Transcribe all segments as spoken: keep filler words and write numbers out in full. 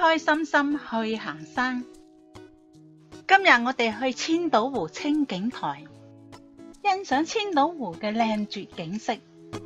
開心心去行山。今日我哋去千島湖清景台，欣賞千島湖嘅靚絕景色。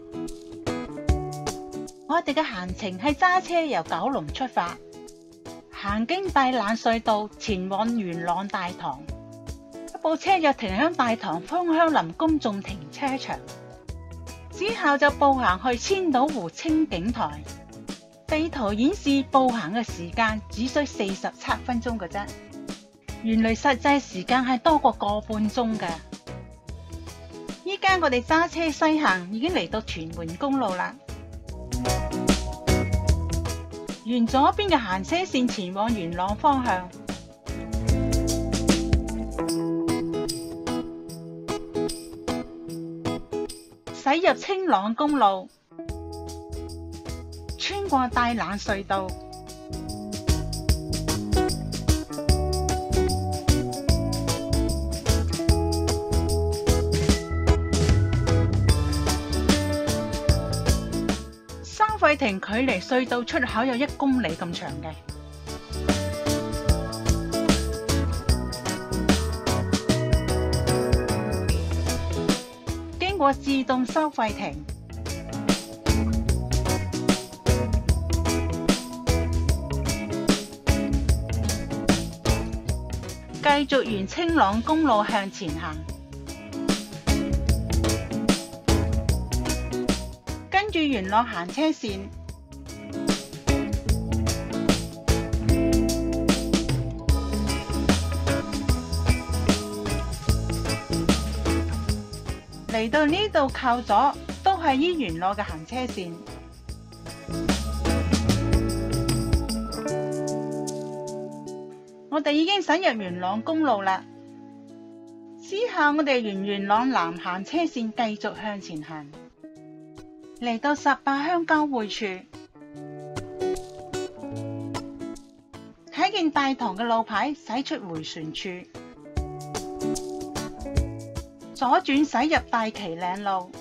我哋嘅行程係揸車由九龍出發，行經大欖隧道前往元朗大棠。一部車就停響大棠楓香林公眾停車場，之後就步行去千島湖清景台。地圖顯示步行嘅時間只需四十七分鐘嘅啫，原來實際時間係多過個半鐘㗎。依家我哋揸車西行，已經嚟到屯門公路啦。沿左邊嘅行車線前往元朗方向，駛入青朗公路，穿過大欖隧道，收費亭距離隧道出口有一公里咁長嘅。經過自動收費亭，繼續沿青朗公路向前行，跟住元朗行車線，嚟到呢度靠左都係依元朗嘅行車線。我哋已經駛入元朗公路啦，之後我哋沿元朗南行車線繼續向前行，嚟到十八鄉交匯處，睇見大棠嘅路牌駛出迴旋處，左轉駛入大旗嶺路，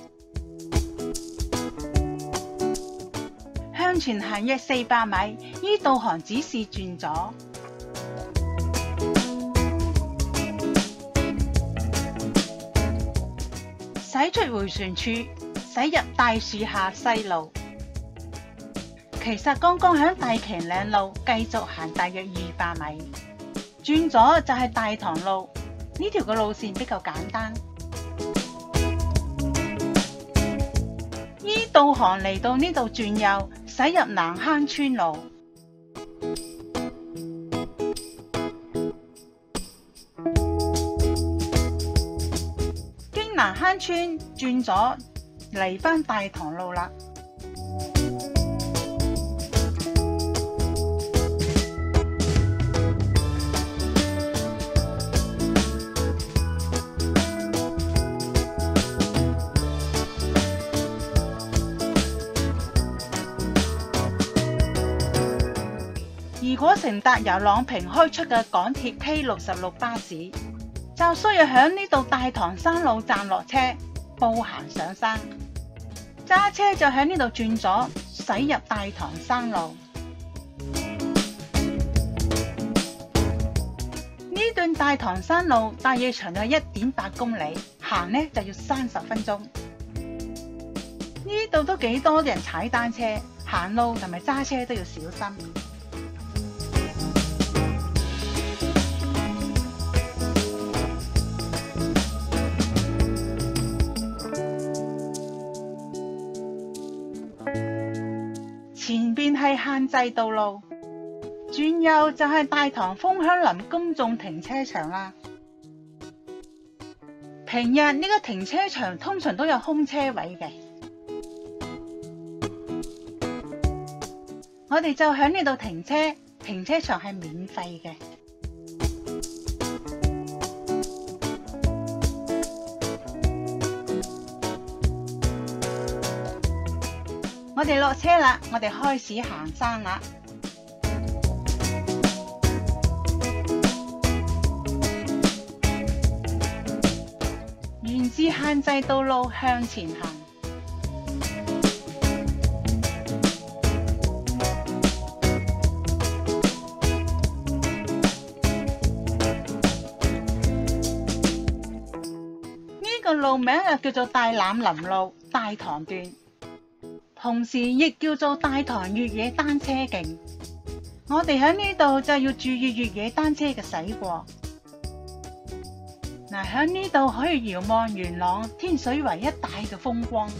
向前行約四百米，依導航指示轉左。駛出迴旋處，駛入大樹下西路。其實剛剛響大旗嶺路繼續行大約二百米，轉左就係大棠路。呢條嘅路線比較簡單。依導航嚟到呢度轉右，駛入南坑村路。南坑村轉左嚟返大棠路啦。如果乘搭由朗屏開出嘅港鐵 K 六十六巴士，就需要喺呢度大棠山路站落車，步行上山。揸車就喺呢度轉左，駛入大棠山路。呢段大棠山路大約長有一點八公里，行呢就要三十分鐘。呢度都幾多人踩單車，行路同埋揸車都要小心。前邊係限制道路，轉右就係大棠楓香林公眾停車場啦。平日呢個停車場通常都有空車位嘅，我哋就喺呢度停車，停車場係免費嘅。我哋落車啦，我哋開始行山啦。沿至限制道路向前行， 路名又叫做大欖林路大棠段，同時亦叫做大棠越野單車徑。我哋喺呢度就要注意越野單車嘅駛過。嗱，喺呢度可以遙望元朗、天水圍一帶嘅風光。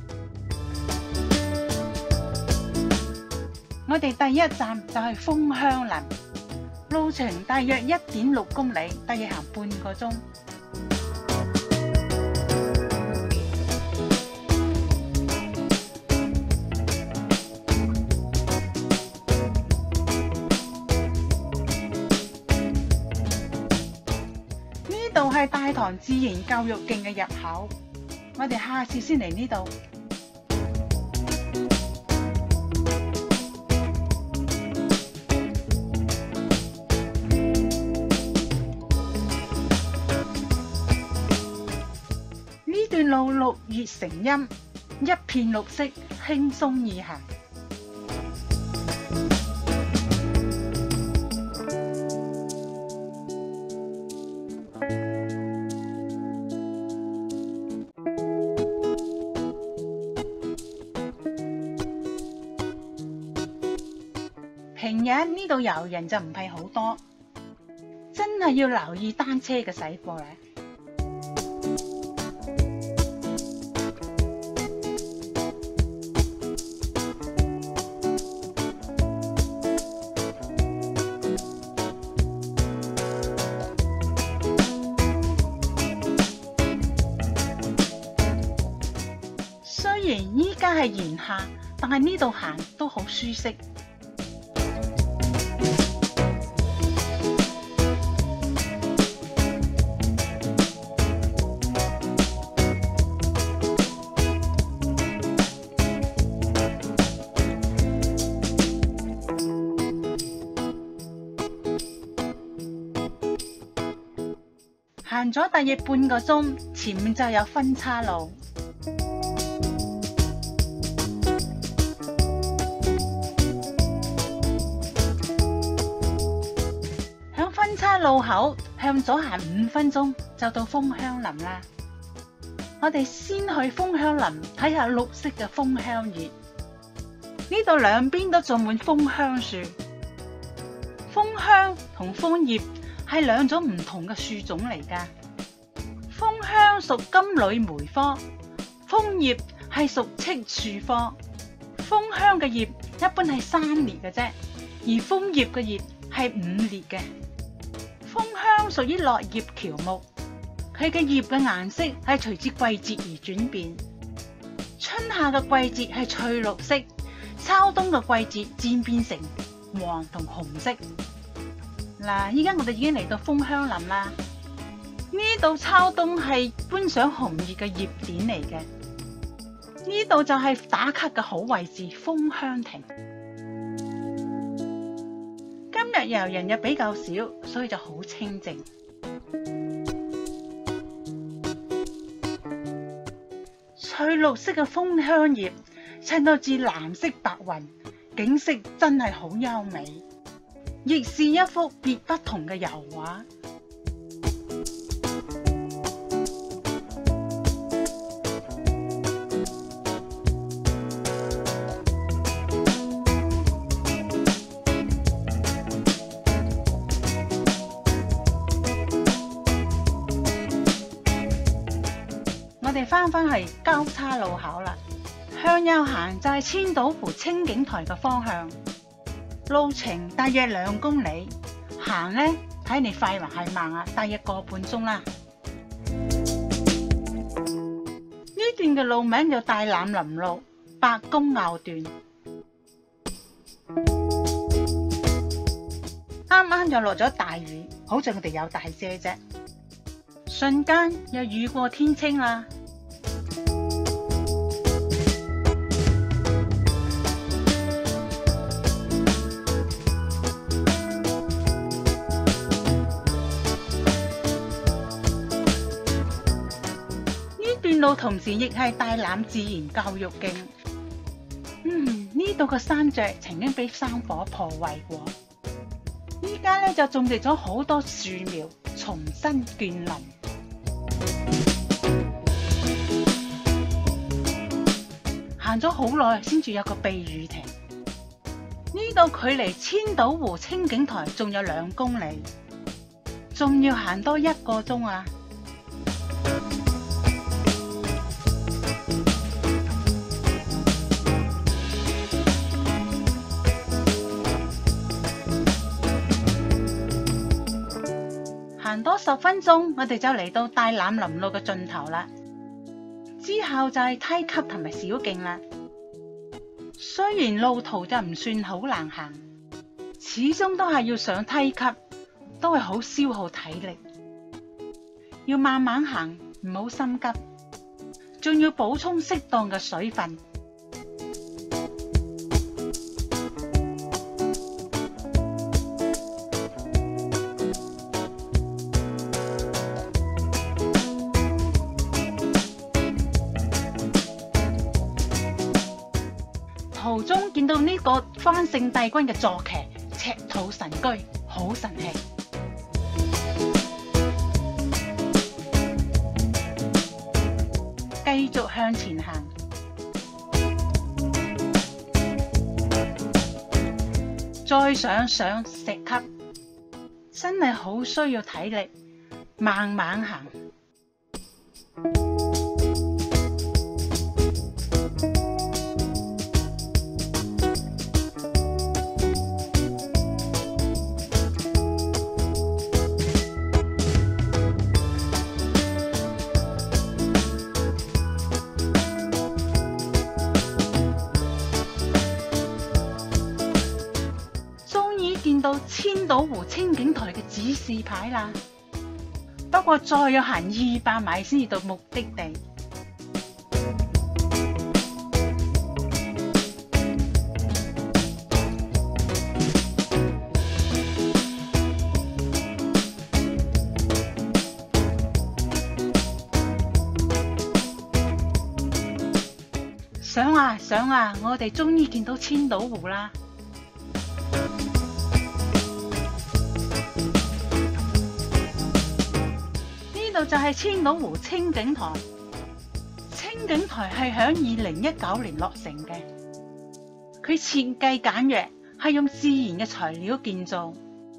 我哋第一站就係楓香林，路程大約一點六公里，大約行半個鐘。呢度係大棠自然教育徑嘅入口，我哋下次先嚟呢度。呢段路綠葉成蔭，一片綠色，輕鬆易行。平日呢度遊人就唔係好多，真係要留意單車嘅駛過咧。雖然依家係炎夏，但係呢度行都好舒適。行咗大約半個鐘，前面就有分岔路。響分岔路口向左行五分鐘就到楓香林啦。我哋先去楓香林睇下綠色嘅楓香葉。呢度兩邊都種滿楓香樹。楓香同楓葉係兩種唔同嘅樹種嚟㗎。楓香屬金縷梅科，楓葉係屬栎樹科。楓香嘅葉一般係三裂嘅啫，而楓葉嘅葉係五裂嘅。楓香屬於落葉喬木，佢嘅葉嘅顏色係隨住季節而轉變。春夏嘅季節係翠綠色，秋冬嘅季節漸變成黃同紅色。嗱，依家我哋已經嚟到楓香林啦。呢度秋冬係觀賞紅葉嘅葉點嚟嘅。呢度就係打卡嘅好位置，楓香亭。今日遊人又比較少，所以就好清靜。翠綠色嘅楓香葉襯到至藍色白雲，景色真係好優美。亦是一幅別不同嘅油畫。我哋翻返去交叉路口啦，向右行就係千島湖清景台嘅方向。路程大約兩公里，行呢睇你快還係慢啊，大約個半鐘啦。呢段嘅路名叫大欖林路白公坳段。啱啱又落咗大雨，好在我哋有大遮啫，瞬間又雨過天青啦。段路同時亦係大欖自然教育徑。嗯，呢度嘅山脊曾經俾山火破壞過，依家咧就種植咗好多樹苗，重新建林。 行咗好耐先至有個避雨亭。呢度距離千島湖清景台仲有兩公里，仲要行多一個鐘啊！行多十分鐘，我哋就嚟到大欖林路嘅盡頭啦。之後就係梯級同埋小徑啦。雖然路途就唔算好難行，始終都係要上梯級，都係好消耗體力。要慢慢行，唔好心急，仲要補充適當嘅水分。途中見到呢個關聖帝君嘅坐騎赤兔神居，好神氣。繼續向前行，再上上石級，真係好需要體力，慢慢行。見到千島湖清景台嘅指示牌啦，不過再要行二百米先至到目的地。上啊上啊，我哋終於見到千島湖啦！呢度就係千島湖清景台。清景台係響二零一九年落成嘅，佢設計簡約，係用自然嘅材料建造。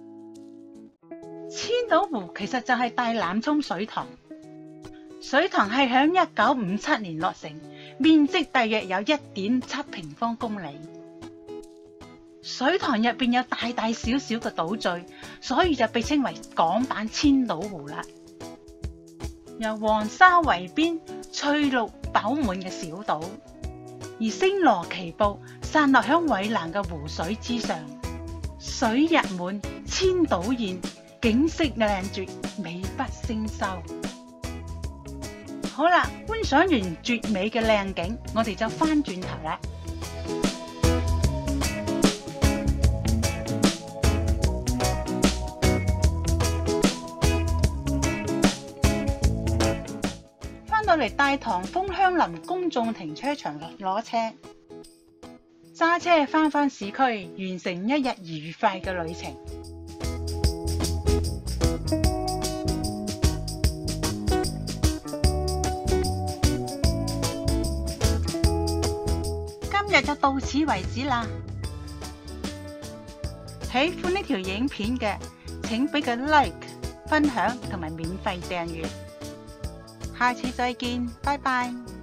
千島湖其實就係大欖涌水塘，水塘係響一九五七年落成，面積大約有一點七平方公里。水塘入邊有大大小小嘅島嶼，所以就被稱為港版千島湖啦。由黃沙圍邊翠綠飽滿嘅小島，而星羅棋布散落響蔚藍嘅湖水之上，水日滿，千島現，景色靚絕，美不勝收。好啦，觀賞完絕美嘅靚景，我哋就返轉頭啦。到嚟大棠楓香林公眾停車場攞車，揸車返返市區，完成一日愉快嘅旅程。今日就到此為止啦！喜歡呢條影片嘅，請俾個 like、分享同埋免費訂閱。下次再見，拜拜。